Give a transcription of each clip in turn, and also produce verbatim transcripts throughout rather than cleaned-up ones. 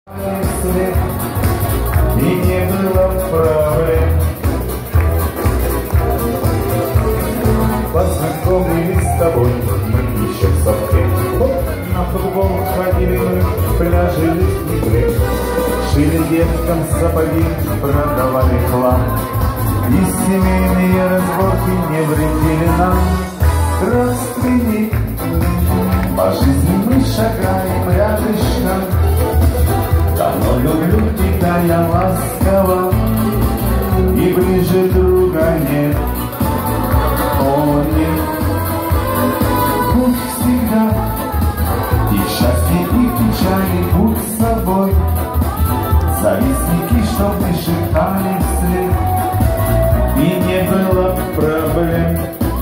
И не было проблем. Познакомились с тобой мы еще в садке. На футбол ходили мы, пляжи лесные, шили деткам сапоги, продавали хлам. И семейные разборки не вредили нам. Родственник, по жизни мы шагаем рядышком. Давно люблю тебя я ласково, и ближе друга нет. О, нет, будь всегда, и счастье, и печали, будь с собой. Завистники, чтоб не шептали вслед, и не было проблем.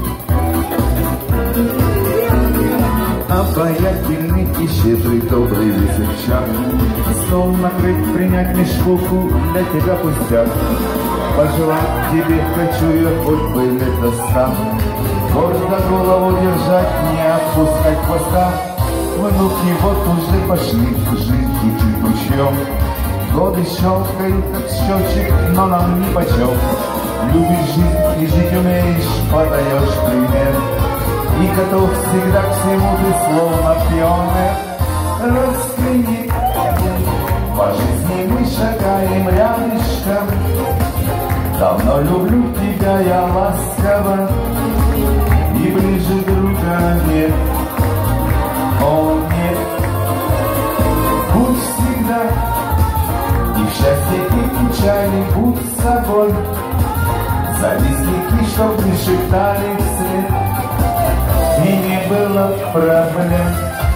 Обаятельный и щедрый, добрый весельчак, стол накрыть, принять мешковку, для тебя пустяк. Пожелать тебе хочу я, хоть бы лето стал, гордо голову держать, не отпускать хвоста. Внуки вот уже пошли жить чуть ручьем, годы щелкают, как счетчик, но нам нипочем. Любишь жизнь и жить умеешь, подаешь пример, и готов всегда к всему ты, словно пионер. Родственник, по жизни мы шагаем рядышком. Давно люблю тебя я ласково, и ближе друга нет. О, нет, будь всегда, и в счастье, и в печали, будь с собой. Завистники, чтоб не шептали вслед, и не было проблем.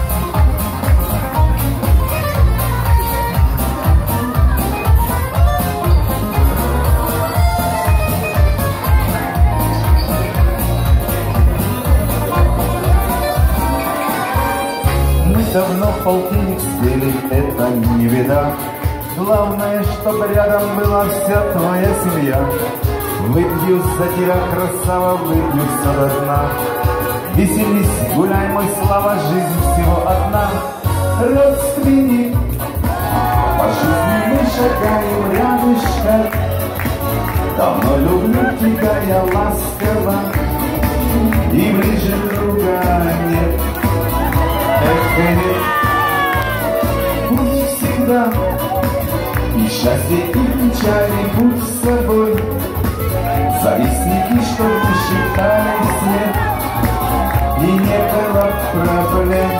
Мы давно в полтинник спели, это не беда. Главное, чтоб рядом была вся твоя семья. Выпью за тебя, красава, выпью все до дна. Веселись, гуляй, мой слава, жизнь всего одна. Родственник, по жизни мы шагаем рядышком. Давно люблю тебя я ласково, и ближе друга нет. Эх, нет, будь всегда, и счастье, и печали, будь с собой. Завистники, что не считали вслед, и не было проблем.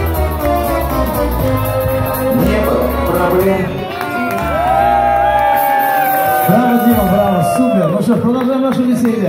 Не было проблем. Браво, Дима, браво, супер. Ну что ж, продолжаем наше веселье.